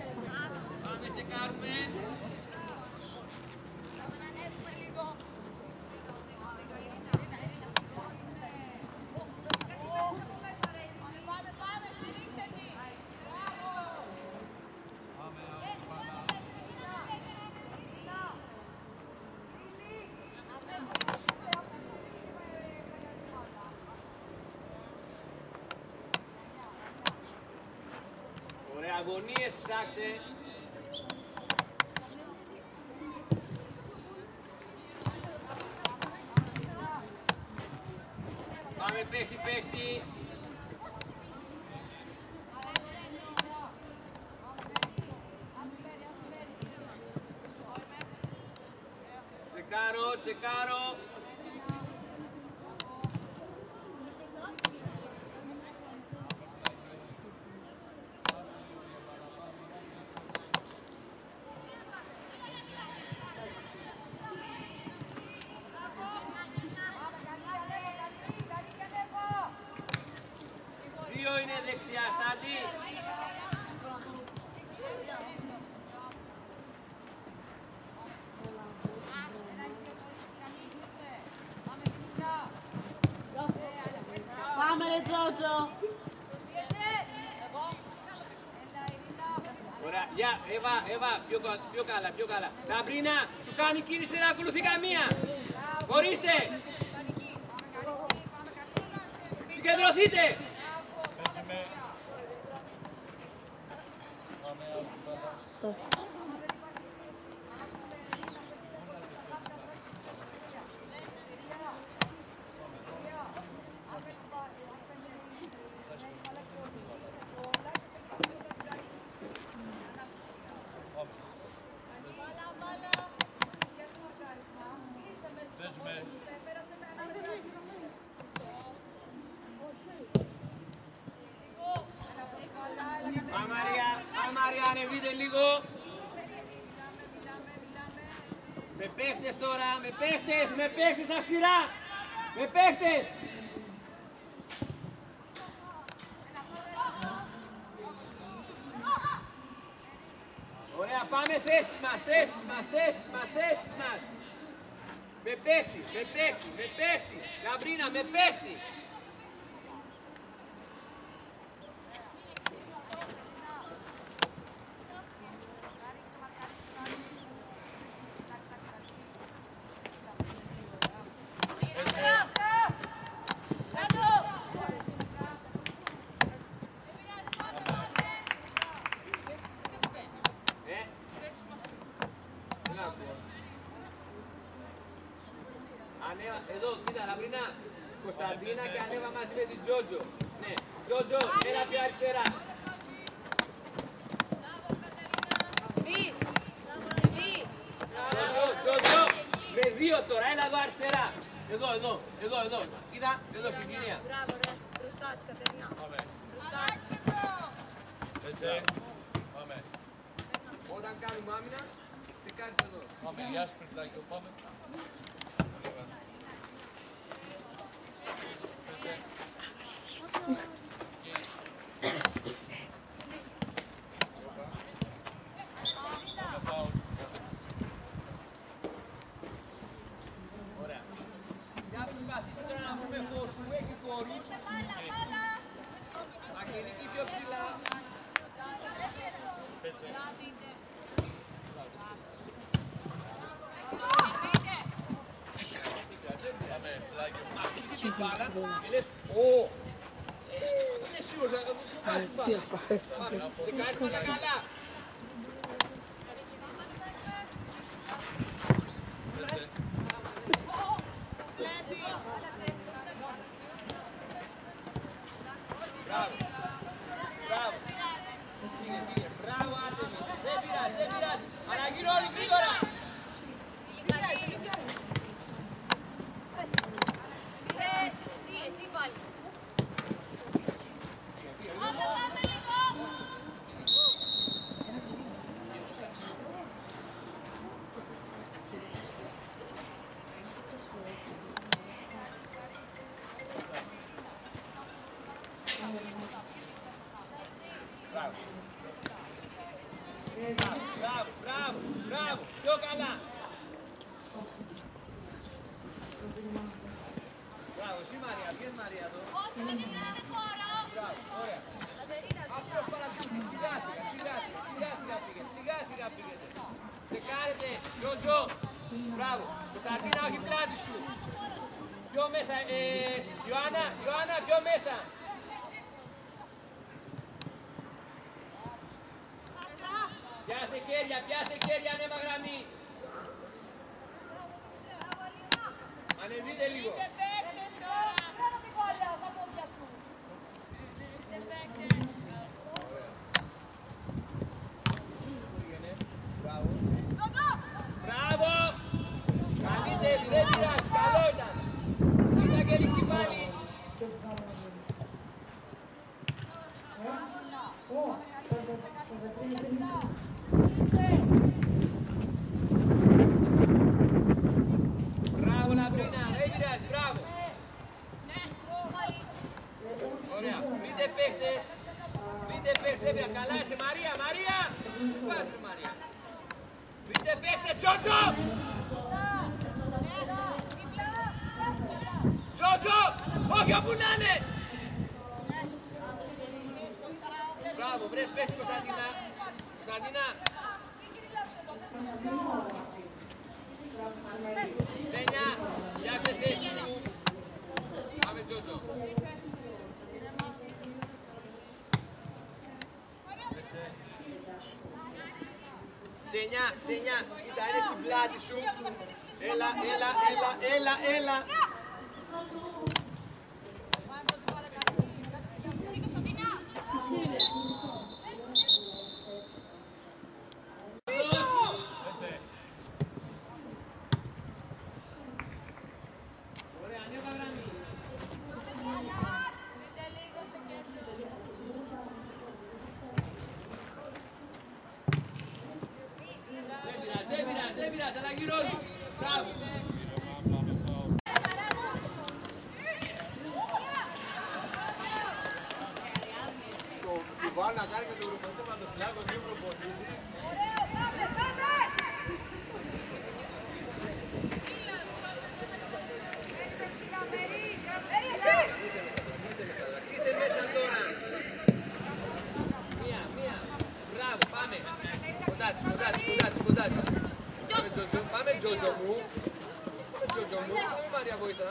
Πάμε, τσεκάρουμε. Ωραία, αγωνίες ψάξε. Πάμε παίχτη, παίχτη. Τσεκάρω, τσεκάρω. Δύο είναι δεξιά, Σάντι. Πάμε ρε Τζότζο. Ωραία, γεια, Εύα, πιο καλά, πιο καλά. Λαμπρίνα, σου κάνει κίνηση, δεν ακολουθεί καμία. Χωρίστε. Συγκεντρωθείτε. Μαρία, ανεβείτε λίγο. Με παίχτες τώρα, με παίχτες αυστηρά. Με παίχτες. Ωραία, πάμε θέσεις μας. Με παίχτη. Γαμπρίνα, με παίχτη. Εδώ, κοίτα, Λαμπρινά, Κωνσταντίνα και ανέβα μαζί με την Τζότζο. Ναι, Τζότζο, έλα πιο αριστερά. Τζότζο, με δύο τώρα, έλα εδώ αριστερά. Εδώ. Κοίτα, εδώ, Φιγγίνια. Μπράβο ρε, μπροστά της Κατερίνα. Πάμε. Μπροστά της. Έτσι. Πάμε. Όταν κάνουμε άμυνα, τι κάνεις εδώ. Πάμε, γεια σου Περτάκιο, πάμε. Ωραία. Για προσπαθήστε τώρα να βρούμε χώρους που έχει χώρους. Αγγελική πιο ψηλά. Μπάλα και λες, ω, είναι σίγουρος, θα φοβάσεις μπάλα. Δεν κάνεις πάντα καλά. Μπράβο, Άρτεμις, δεν πειράζει. Αναγυρώνει γρήγορα. Εσύ πάλι. Πάμε λίγο. Μπράβο, μπράβο, μπράβο. Πιο καλά. Μπράβο, εσύ Μαρία, βγες Μαρία εδώ. Όχι, δεν δίνετε χώρο. Μπράβο, ωραία. Αυτός παρακολουθεί, σιγά σιγά πήγαινε, σιγά πήγαινε. Δεκάρετε, Τζοτζο. Μπράβο, Κωνσταντίνα, όχι πλάτη σου. Πιο μέσα, Ιωάννα, πιο μέσα. Πιάσε χέρια, ανέβα γραμμή. Ανεβείτε λίγο. Μπράβο! Καλύτερη, δεν πειράζει, καλό ήταν. Είσαι αγγελική πάλι. Μπράβο Λαμπρίνα, δεν πειράζει, μπράβο. Ωραία, βρείτε παίχτες, καλά είσαι Μαρία, πού πας Μαρία. Βρείτε παίχτες, Τζότζο! Τζότζο, όχι όπου να είναι. Μπράβο, βρες παίχτες Κωνσταντίνα. Ξένια, φτιάξε θέση σου. Πάμε Τζότζο. Ξένια, κοίτα, είναι στην πλάτη σου. Έλα. Δεν πειράζει, αλλά γύρω του. Μπράβο. Το βάλω να κάνει με τον προπονητή Παντοφυλάκο, δύο προπονήσεις. Είσαι μέσα τώρα. Μία. Μπράβο, πάμε. Κοντά της. Πάμε Τζότζο μου. Πάμε Μαρία βοήθα.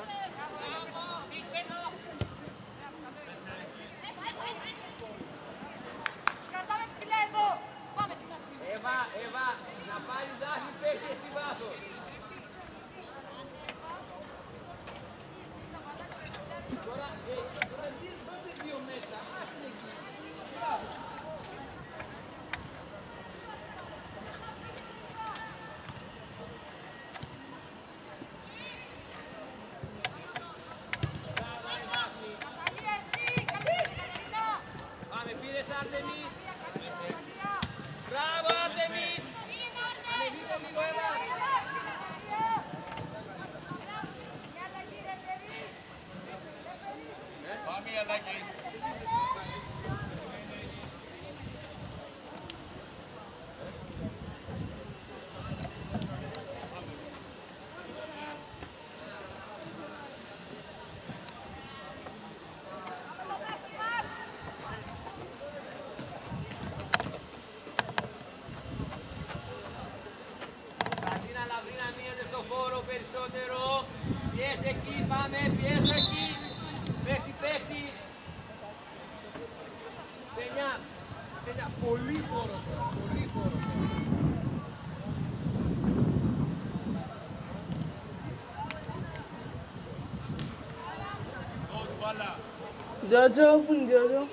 Κρατάμε ψηλά εδώ. Πάμε. Εύα, να πάει δάχη παίχτη εσύ βάθος. Τώρα δώσε 2 μέτρα. Άστε εκεί. Μπράβο. Άρτεμις! Μπράβο Άρτεμις! Ανεβείτε λίγο Εύα! Πάμε η αλλαγή. Περισσότερο, πιέστε εκεί, πάμε, πιέστε εκεί, πέφτει, Ξένια, πολύ χώρο τώρα, Τζότζο, πού είναι Τζότζο?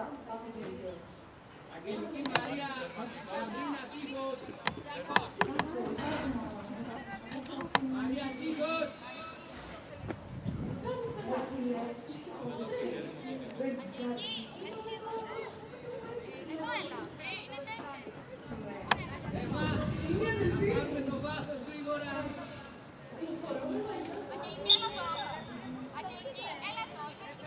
Αγγελική Μαρία, Σαμπρίνα Τίγος. Μαρία Τίγος. Εδώ έλα. Είναι 4. Να πάρουμε το βάθος γρήγορα. Αγγελική, έλα εδώ. Αγγελική, έλα εδώ.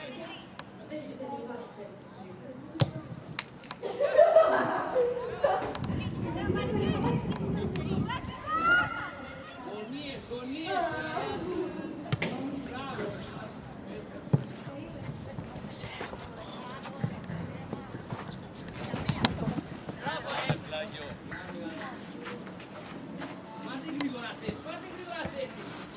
Γωνίες, γωνίες. Μπράβο. Πάτε γρήγορα θέση, πάτε γρήγορα θέση.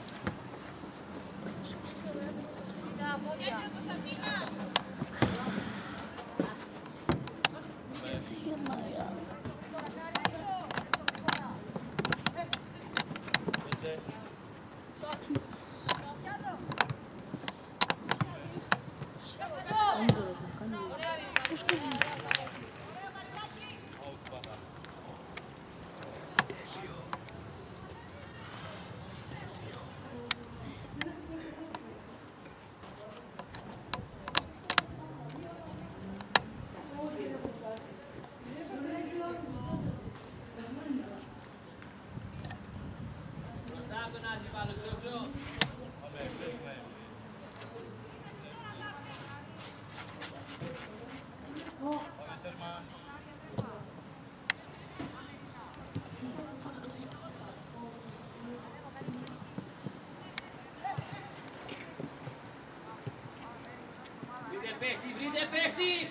Μπροστά από τον αντίπαλο, Τζοτζο. Βρείτε παίχτη, βρείτε παίχτη!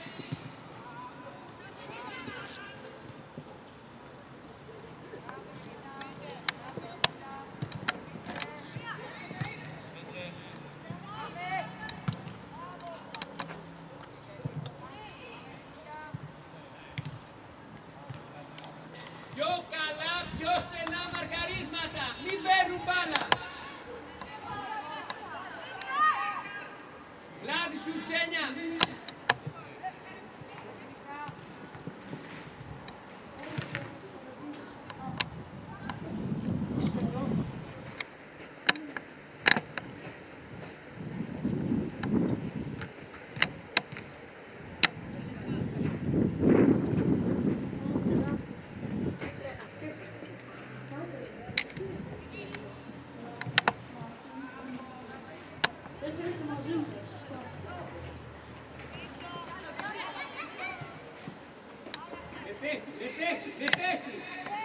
Πιο καλά, πιο στενά μαρκαρίσματα. Μην παίρνουν μπάλα. Λάδι σου, Ξένια. Ρεπέχτη.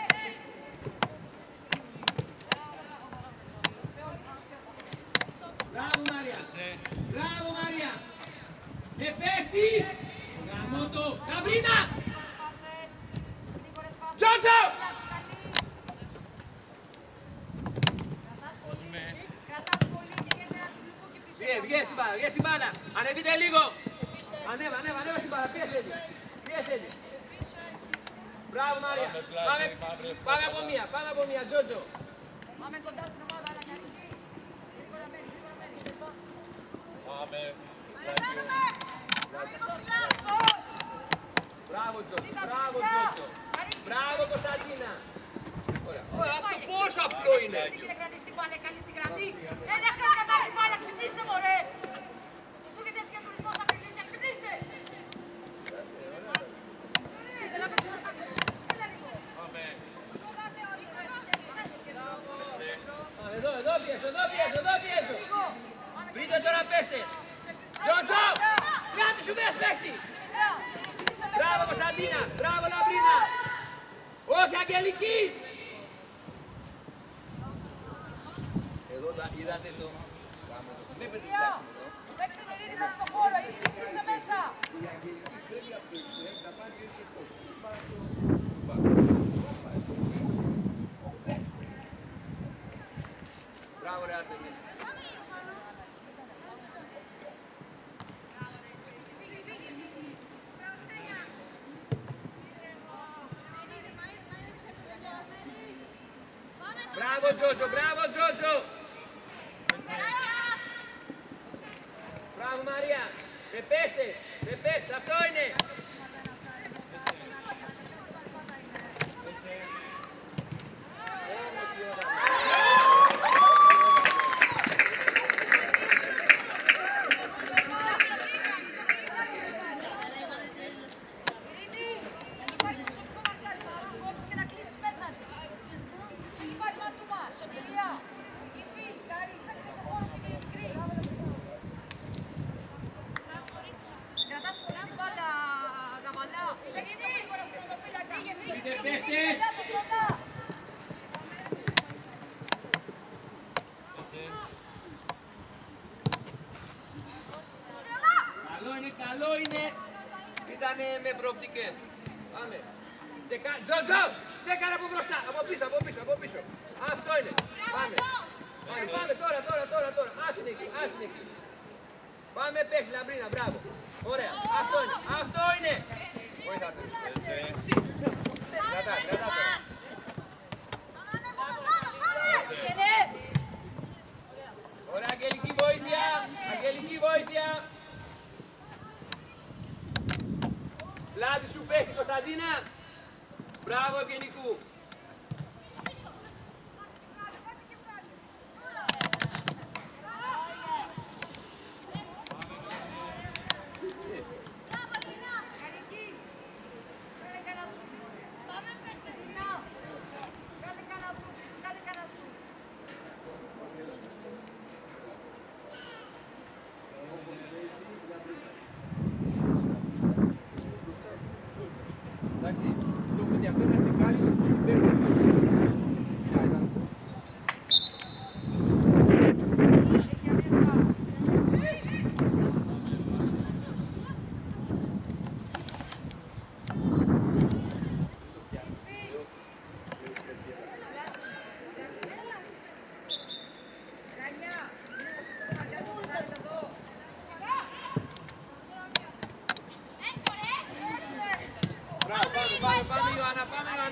Μπράβο Μαρία. Μπράβο Μαρία. Ρεπέχτη. Γαμώ το. Σαμπρίνα. Τζότζο. Βγες την μπάλα. Ανεβείτε λίγο. Ανέβα στην μπάλα. Πιέσε. Μπράβο Μαρία. Πάμε από μία, Τζότζο. Πάμε κοντά στην ομάδα, Αγγελική. Γρήγορα μένει. Πάμε. Μπράβο Τζότζο. Μπράβο Κωνσταντίνα. Αυτό πόσο απλό είναι. Δεν έχετε κρατήσει την μπάλα καλή στην γραμμή. Δεν έχετε κρατήσει την μπάλα, ξυπνήστε μωρέ. Πού και τέτοια τουρισμό θα μιλήσει, ξυπνήστε. Εδώ πιέσω. Βρείτε τώρα παίχτε. Τζότζο, κράτη σου βρες παίχτη. Μπράβο Κωνσταντίνα, μπράβο Λαμπρίνα. Όχι Αγγελική. Εδώ είδατε το. Βλέπετε την τάση εδώ. Παίξτε ρίδα στον χώρο, είσαι μέσα. Η Αγγελική πρέπει να παίξει, να πάρει έτσι πώς. Μπράβο ρε Артемис. Μπράβο Τζότζο. Μπράβο Μαρία. Με παίχτες, αυτό είναι. ήταν με προοπτικές. Πάμε. Τζο, τσέκαρα από μπροστά, από πίσω. Αυτό είναι. Πάμε. Πάμε τώρα. Άστην εκεί. Πάμε παίχτη, Λαμπρίνα, μπράβο. Ωραία, αυτό είναι. Βοηθάτε. Κρατά τώρα. Ωραία, αγγελική βοήθεια. Πλάτη σου παίχτη, Κωνσταντίνα. Μπράβο, Ευγενικού. Εντάξει, το που ενδιαφέρει να τσεκάρεις, δεν Πάμε, Ιωάννα.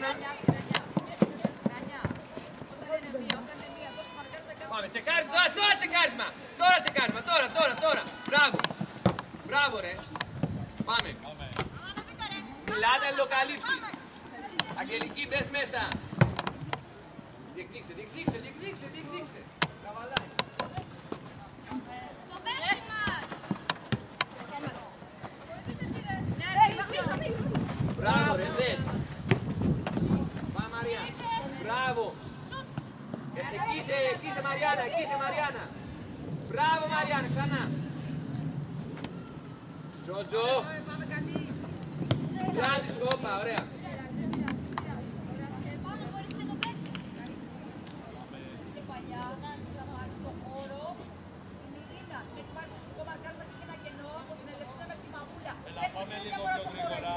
Πάμε, τσεκάρι, τώρα τσεκάρισμα. Τώρα. Μπράβο, ρε. Πάμε. Μιλάτε, αλληλοκαλύψει. Αγγελική, μπες μέσα. Διεκδίξε. Καβαλάει. Το παίρνει μας. Μπράβο, ρε, δες. Πάμε, Μαριά. Μπράβο. Εκεί είσαι, Μαριάννα. Μπράβο, Μαριάννα, ξανά. Τζοτζο. Γιάννη σκόπα, ωραία. Πάμε λίγο πιο γρήγορα.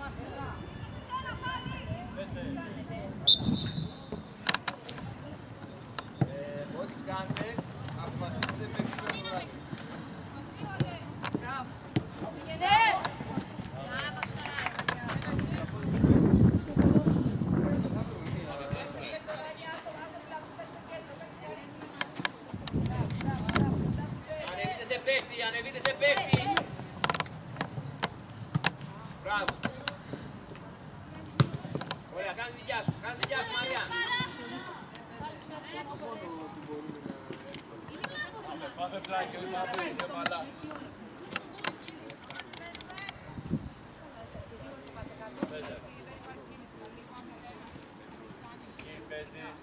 Ό,τι κάνετε, αποφασίστε μέχρι το βράδυ. Ανεβείτε σε παίκτη. Μπράβο. Ωραία, κάνε τη δικιά σου, Μαριά. Πάμε πλάκι, όλοι μαζί, και μαλά. Εκεί παίζεις.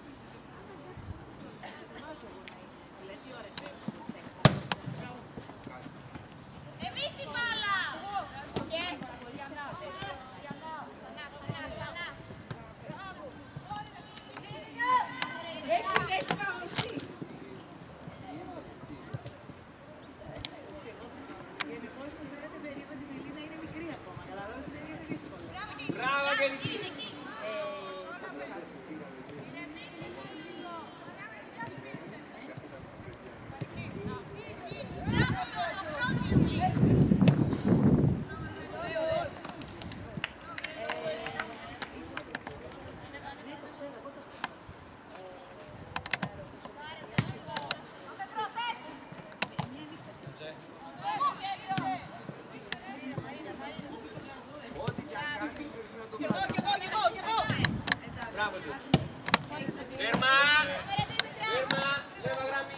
Εμείς την μπάλα. Μπράβο, Αγγελική. Μπράβο του. Τέρμα, λέβα γραμμή.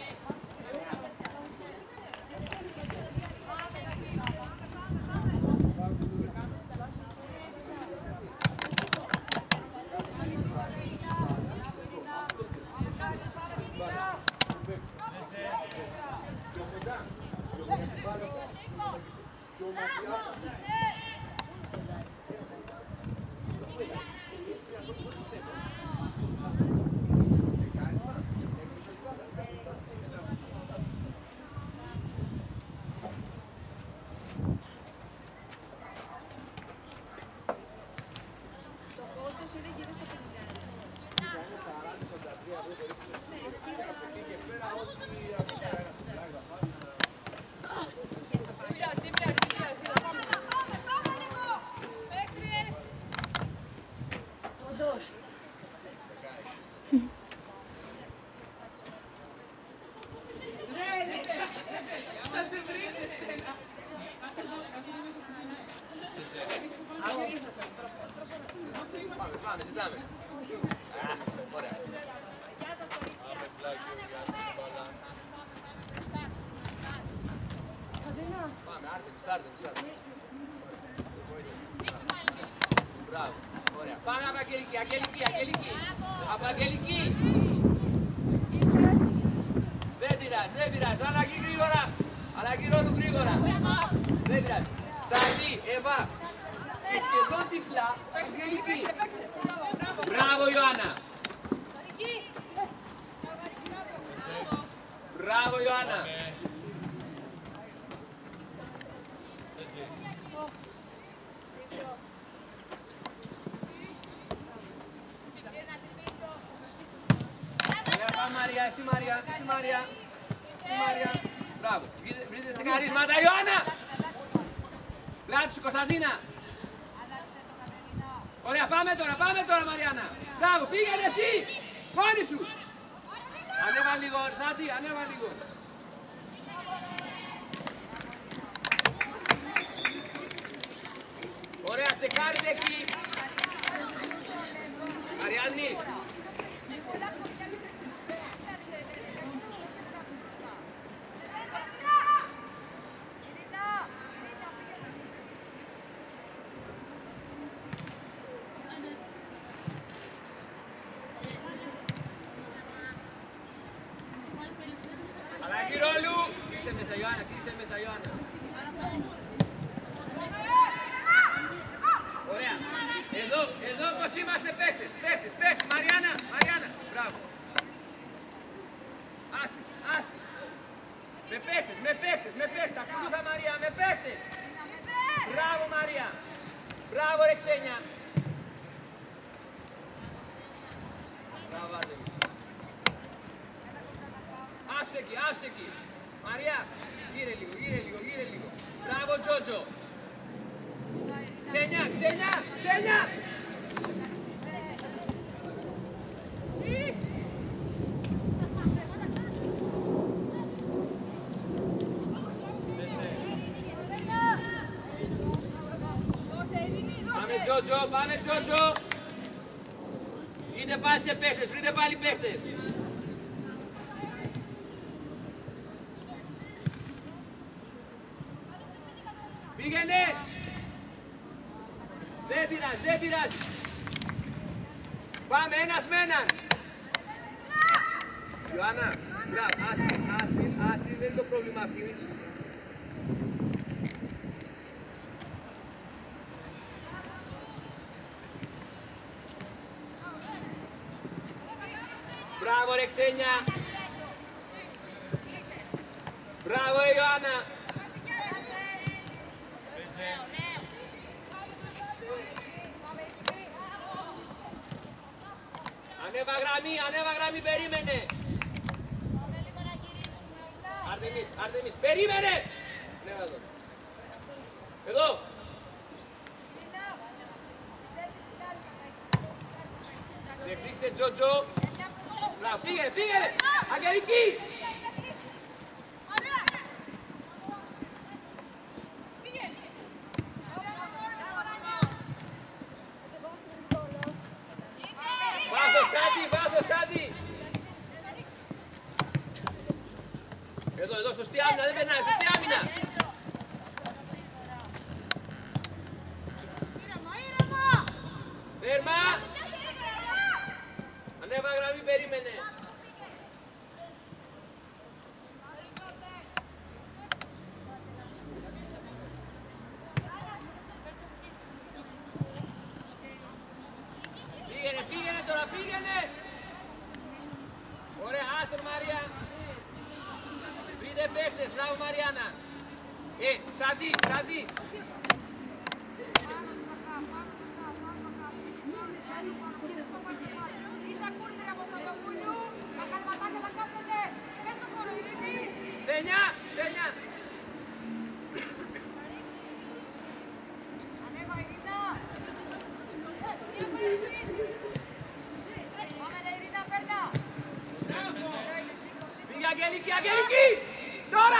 πάμε, ζητάμε. Ωραία. Πάμε πλάκι ο Γιάννης την μπάλα. Πάμε, Άρτεμις. Μπράβο, ωραία. Πάμε από Αγγελική. Από Αγγελική. Δεν πειράζει, αλλαγή ρόλου γρήγορα. Δεν πειράζει. Σαντί, Εύα. Και σχεδόν τυφλά, Αγγελική. Μπράβο, Ιωάννα. Μπράβο, Ιωάννα. Μαρία, εσύ Μαρία. Μπράβο. Βρείτε τσεκαρίσματα, Ιωάννα. Πλάτη σου, Κωνσταντίνα. Ωραία, πάμε τώρα, Μαριάννα. Μπράβο, πήγαινε εσύ. Μόνη σου. Ανέβα λίγο, Σάντι, ανέβα λίγο. Ωραία, τσεκάρετε εκεί. Μαριάννη. Αλλαγή ρόλου. Είσαι μέσα, Ιωάννα. Ωραία. Εδώ πως είμαστε παίχτες. Μαριάννα. Μπράβο. Άστη. Με παίχτες. Ακολούθα, Μαρία, με παίχτες. Μπράβο, Μαρία. Μπράβο, ρε Ξένια. Μπράβο, Άρτεμις. Άσε εκεί. Μαρία, γύρε λίγο. Μπράβο, Τζότζο. Ξένια. Πάμε, Τζότζο. Είτε πάλι σε παίχτες, βρείτε πάλι παίχτες. Πήγαινε! Δεν πειράζει. Πάμε ένας με έναν. Ιωάννα, μπράβο, άστη, δεν είναι το πρόβλημα αυτή. Μπράβο, ρε Ξένια. Μπράβο, Ιωάννα. Ανέβα γραμμή, περίμενε. Άρτεμις, περίμενε. Εδώ. Δεχτήξε, Τζότζο. Μπράβο, πήγαινε. Αγγελική. Βάζω, Σάντι. Εδώ, σωστή άμυνα, δεν περνάει, σωστή άμυνα. Τέρμα. Ανέβα γραμμή, περίμενε. Πήγαινε. Ωραία, άσε Μαρία. Βρείτε παίχτες, μπράβο Μαριάννα. Σάντι. Ξένια. Πήγε Αγγελική! Τώρα!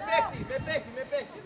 με παίχτη.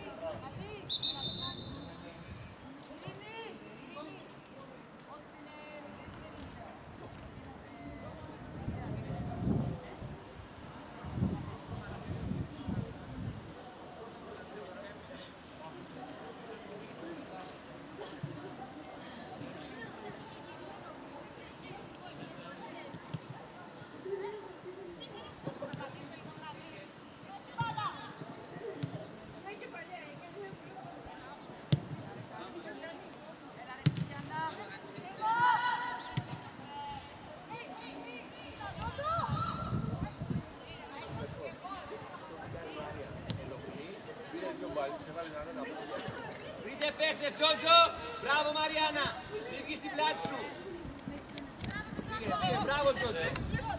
Βρείτε παίχτες, Τζότζο! Μπράβο, Μαριάννα! Φύγει στην πλάτη σου! Πήγαινε, μπράβο, Τζότζο!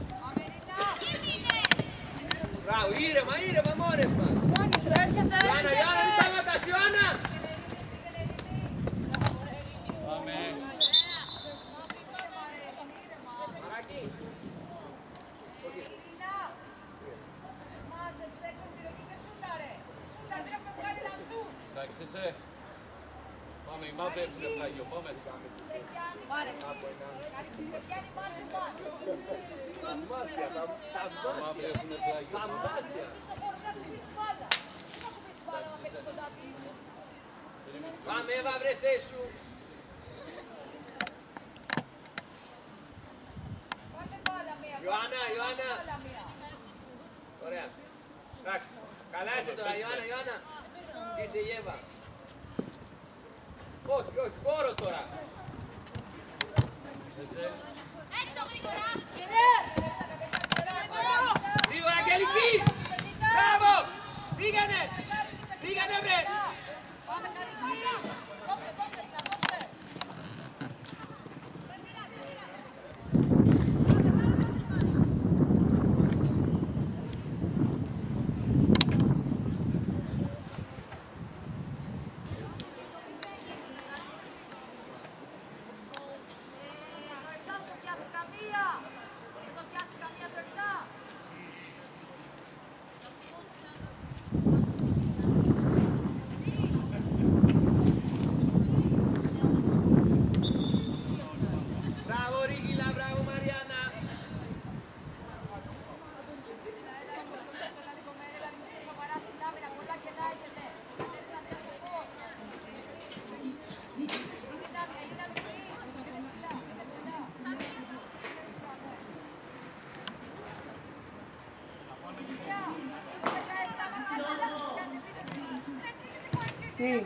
Μπράβο, ήρεμα, μόνες μας! Ιωάννα, μην σταματάς, Ιωάννα! Πάμε! Μαράκι! Εντάξει, είσαι. Πάμε, η μάπη έχουν πλάγιο, πάμε. Πάρε. Πάμε, Εύα, βρες θέση σου. Ιωάννα. Ωραία. Εντάξει. Καλά είσαι τώρα, Ιωάννα. Ήρθε η Εύα. Όχι, χώρο τώρα. Έξω γρήγορα. Γρήγορα, Αγγελική! Μπράβο! Πήγανε βρε! Πάμε καλή. Δώσε, δώσε. Όχι.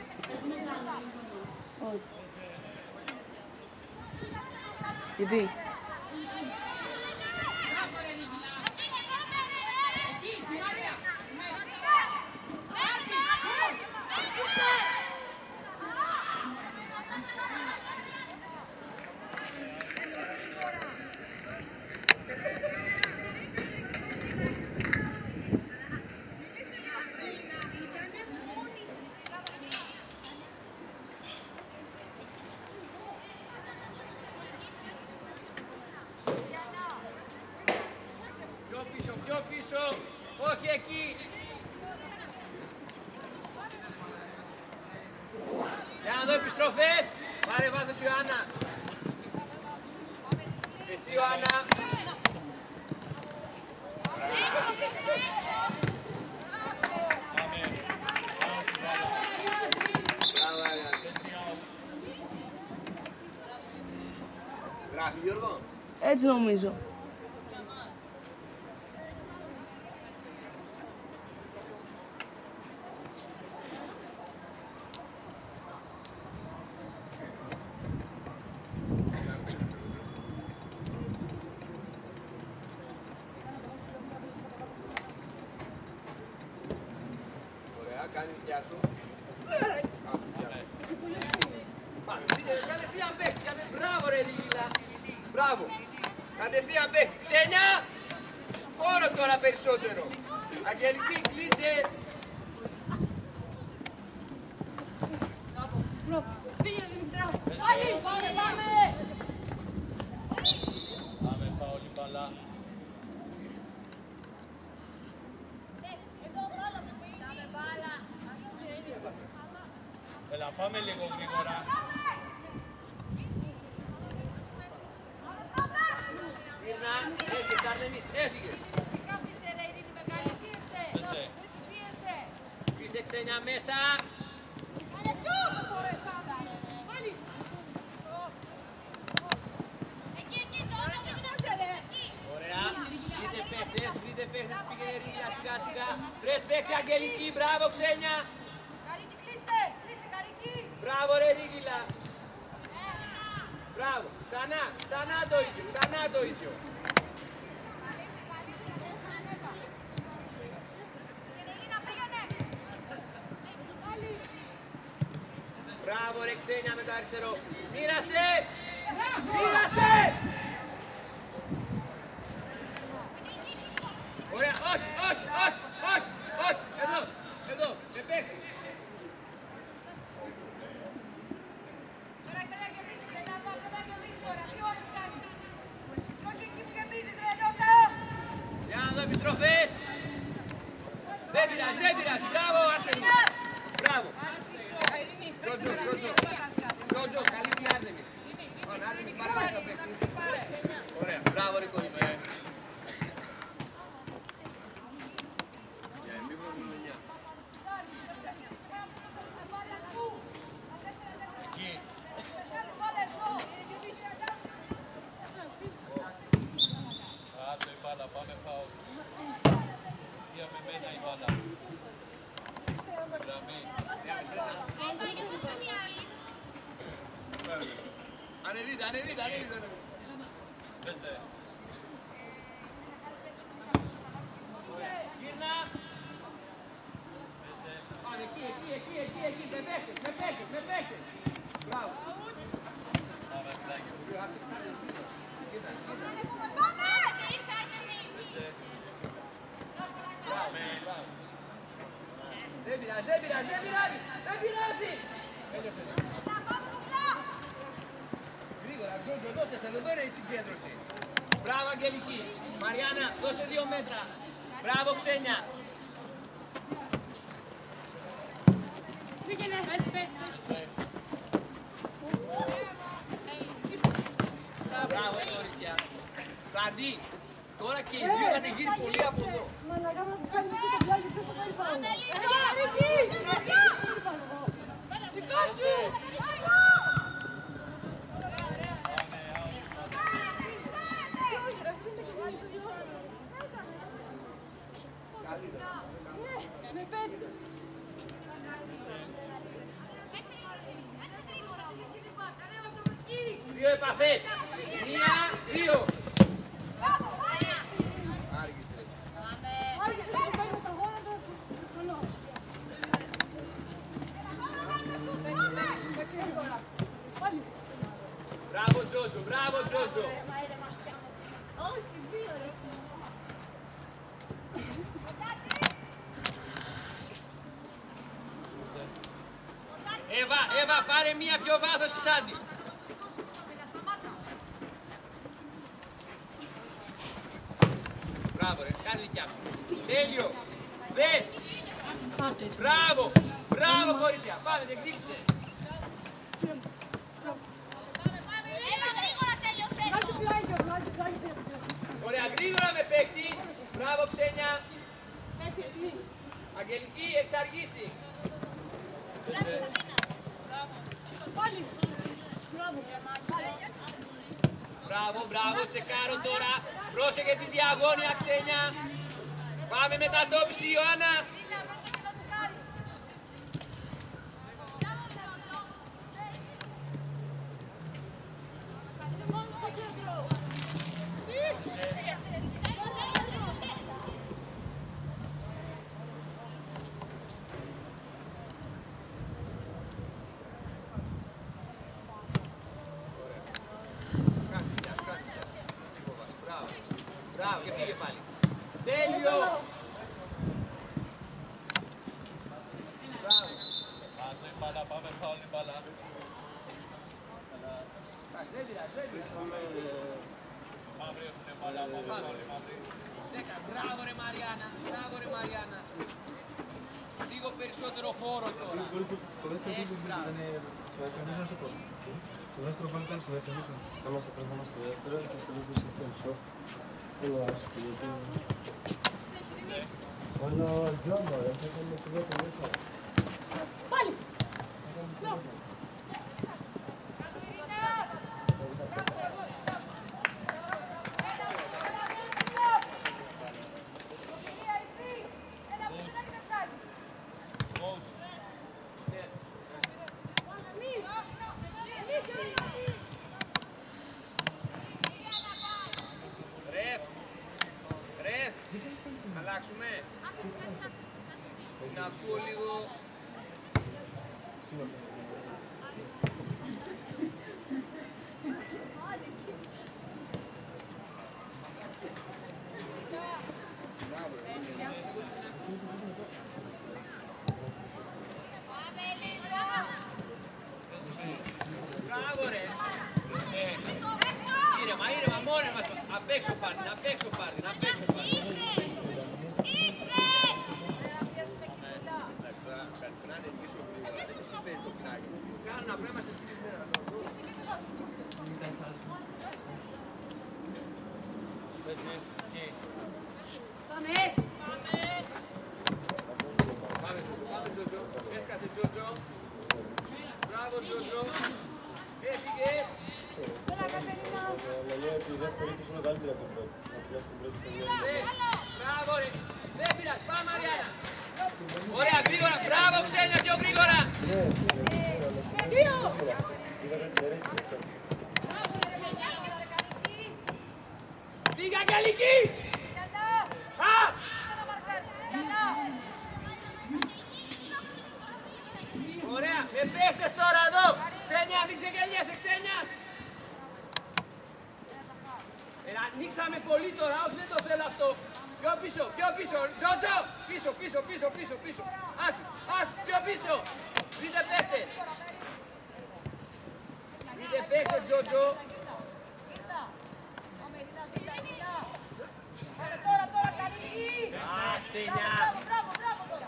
Γιατί? Πιο πίσω, όχι εκεί. Για να δω επιστροφές. Πάρε βάζω σου, Ιωάννα. Εσύ, Ιωάννα. Γράφει, Γιώργο. Έτσι νομίζω. Κάνει δικιά σου. Κατευθείαν παίχτη. Μπράβο ρε Λίλα. Μπράβο. Κατευθείαν παίχτη. Ξένια. Χώρο τώρα περισσότερο. Αγγελική κλείσε. Πάμε φάουλ μπαλά. Εδώ βάλαμε παιδί. Να φάμε λίγο γρήγορα. Γύρνα, έφυγες Αρνεμής, έφυγες. Κάθισε ρε Ειρήνη μεγάλη, πίεσε. Πίεσε. Πίσε Ξένια μέσα. Πάλι. Ωραία. Βρείτε παίχτες, πήγαινε Ρίγιλα σιγά σιγά. Βρες παίχτη Αγγελική, μπράβο Ξένια. Καρίκη κλείσε, κλείσε Καρίκη. Μπράβο ρε Ρίγιλα. Μπράβο. Ξανά το ίδιο, ξανά το ίδιο. Μπράβο ρε Ξένια με το αριστερό. Μοίρασε! Μοίρασε! Ωραία, όχι, όχι, όχι, όχι, όχι. Εδώ, με παίχτη. Τώρα καλά γεμίζει, καλά γεμίζει τώρα. Τι όχι κάνει. Όχι εκεί που γεμίζει τρελότα. Για να δω επιστροφές. Δεν πειράζει. Μπράβο, Άρτεμις. Μπράβο. Τζότζο, καλή τη Άρτεμις. Άρτεμις πάρε μέσα παίχτη. Ωραία, μπράβο ρε κορίτσια. Εκεί. Άντε η μπάλα, πάμε φάουλ. Φύγα με μένα η μπάλα. Γραμμή. Ανεβείτε. Παίζε. Γύρνα. Πάμε εκεί, με παίχτες. Μπράβο. Πάμε πλάγιο. Δεν πειράζει. Γρήγορα, Τζότζο, δώσε, θέλω, εδώ είναι η συγκέντρωση. Μπράβο, Αγγελική. Μαριάννα, δώσε 2 μέτρα. Μπράβο, Ξένια. Πήγαινε, πες. Μπράβο, κορίτσια. Σαντί, τώρα και οι δύο έχετε γύρει πολύ από εδώ. Δικό σου! Με πέντε. 2 επαφές. 1, 2. Μπράβο, Τζότζο. Εύα, πάρε μία πιο βάθος στη Σάντι. Μπράβο ρε, κάνε δικιά σου. Τέλειο. Δες. Μπράβο κορίτσια. Πάμε, διεκδίκησε. Ωραία, γρήγορα με παίκτη. Μπράβο Ξένια. Αγγελική, εξαργήσει. Μπράβο, τσεκάρω τώρα. Πρόσεχε τη διαγώνια Ξένια. Πάμε μετατόπιση Ιωάννα. Μπράβο, και πήγε πάλι. Τέλειο! Μπράβο. Άντε η μπάλα, πάμε φάουλ η μπάλα. Δεν πειράζει. Μαύρη έχουνε μπάλα, πάμε φάουλ η μαύρη. Μπράβο ρε Μαριάννα. λίγο περισσότερο χώρο τώρα. Το δεύτερο γκολ ήταν στο δεύτερο μήνα στο πρώτο. Το δεύτερο γκολ ήταν στο δεύτερο μήνα. Άμα στο πρώτο μας στο δεύτερο και στο δεύτερο στο τέλος. Θέλω άσχη γιατί... Όλο Τζόμπο, θα κάνουμε το δεύτερο μήνα. Πάλι! Ρεφ, αλλάξουμε. Να ακούω λίγο. Μπράβο ρε. Ήρεμα, μόνοι μας. Απ' έξω πάρτιν, απ' έξω πάρτιν, απ' έξω πάρτιν. Να είναι πίσω γρήγορα, δεν συμφέρει το πινάκι. Κάνουν να πρέπει να είμαστε πίσω. Πάμε! Πάμε Τζοτζο, έσκασε Τζοτζο. Μπράβο Τζοτζο. Έφυγες. Η δεύτερη είναι μεγαλύτερη από την πρώτη. Μπράβο ρε. Δεν πειράζει, πάμε Μαριάννα. Ωραία, γρήγορα, μπράβο Ξένια, πιο γρήγορα. Δύο! Λίγα Αγγελική. Α! Ωραία, με παίχτες τώρα εδώ. Ξένια, μην ξεκελιέσαι, Ξένια. Ανοίξαμε πολύ τώρα, όχι δεν το θέλω αυτό. Πιο πίσω, Τζοτζο, πίσω. Άστου, πιο πίσω. Βρείτε παίχτες. Τζοτζο. Τώρα καλή! Ξένια. Μπράβο τώρα!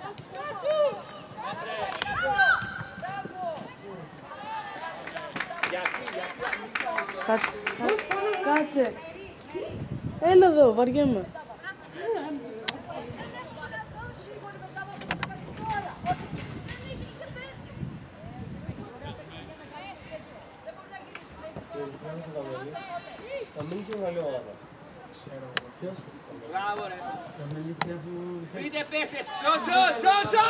Κάτσε. Έλα εδώ, βαριέμαι. Θα μείνει σε μεγάλη ομάδα. Μπράβο ρε. Βρείτε παίχτες. Τζοτζο.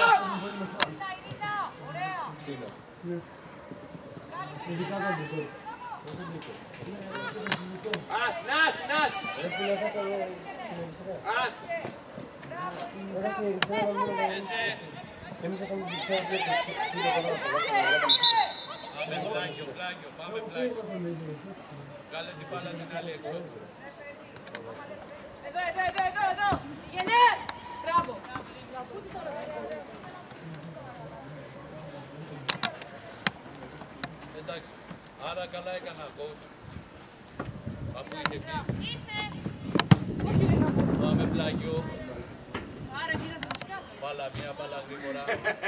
Εμείς θα κάνουμε τις θέσεις Πάμε πλάγιο, πάμε πλάγιο. Βγάλε την μπάλα την άλλη έξω. Εδώ! Πήγαινε! Μπράβο! Εντάξει, άρα καλά έκανα coach. Αφού είχε πει. Πάμε πλάγιο. Άρα κύριε θα σκάσει. Μπάλα, μία μπάλα γρήγορα.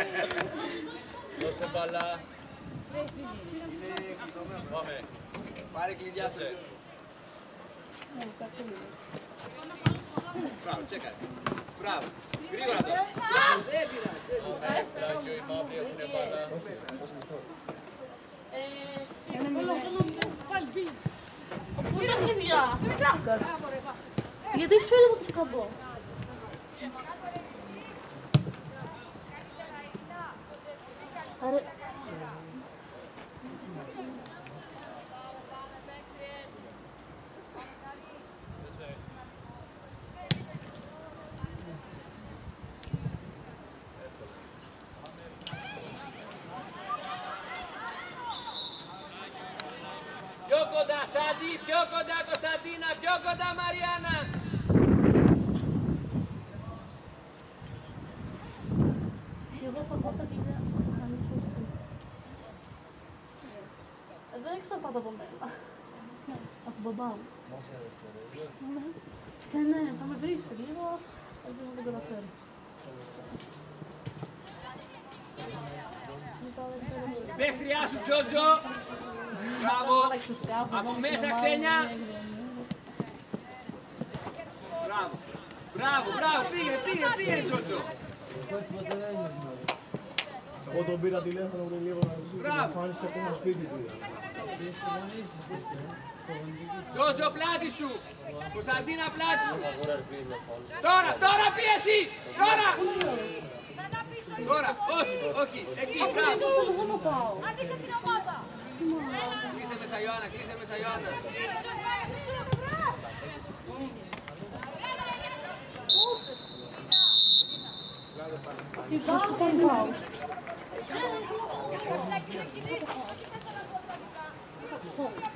Δώσε μπάλα. Πάμε. Πάρε κλειδιά σου. Μπράβο, τσέκαρε. Μπράβο. Γρήγορα τώρα. Δεν πειράζει. Πάμε πλάγιο, οι μαύροι έχουνε μπάλα. Πού τα κλειδιά? Γιατί έχεις φέρει από το σκαμπό? Άρα... Πιο κοντά Σάντι, πιο κοντά Κωνσταντίνα, πιο κοντά Μαριάννα. Εγώ θα πάω τα κλειδιά. Δεν εξαρτάται από μένα. Από τον μπαμπά μου. Ναι, θα με βρεις σε λίγο. Ελπίζω να τον καταφέρω. Παίχτριά σου, Τζότζο. Μπράβο. Από μέσα, Ξένια. Μπράβο. Μπράβο, μπράβο. Πήγε, Τζότζο. Εγώ τον πήρα τηλέφωνο πριν λίγο να ρωτήσω και μου εμφάνισε ακόμα σπίτι του. Τζότζο, πλάτη σου. Κωνσταντίνα, πλάτη σου. Τώρα πίεση. Τώρα, όχι, εκεί, μπράβο. Αντίθετα την ομάδα. Κλείσε μέσα, Ιωάννα, Τι πας που κάνει πάω. Θα κινήσεις, όχι θες να δω τα δικά.